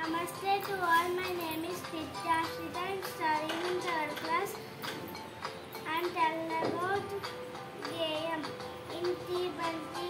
Namaste to all. My name is Ashritha. I am studying in 3rd class. I am telling about game. Inti Banti